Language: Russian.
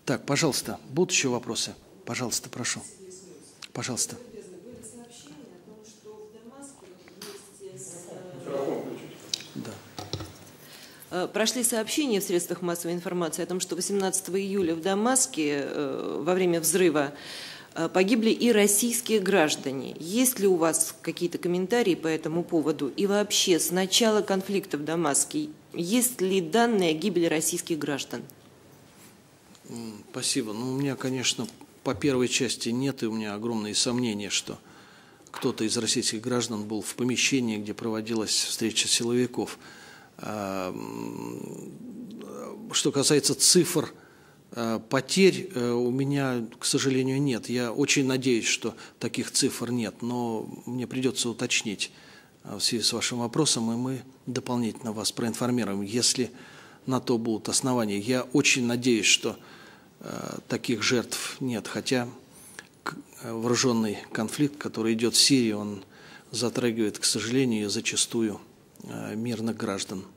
Так, пожалуйста, будут еще вопросы? Пожалуйста, прошу. Пожалуйста. Да. Прошли сообщения в средствах массовой информации о том, что 18 июля в Дамаске во время взрыва погибли и российские граждане. Есть ли у вас какие-то комментарии по этому поводу? И вообще, с начала конфликта в Дамаске, есть ли данные о гибели российских граждан? Спасибо. Ну, у меня, конечно, по первой части нет, и у меня огромные сомнения, что кто-то из российских граждан был в помещении, где проводилась встреча силовиков. Что касается цифр потерь, у меня, к сожалению, нет. Я очень надеюсь, что таких цифр нет, но мне придется уточнить в связи с вашим вопросом, и мы дополнительно вас проинформируем, если на то будут основания. Я очень надеюсь, что таких жертв нет, хотя вооруженный конфликт, который идет в Сирии, он затрагивает, к сожалению, зачастую мирных граждан.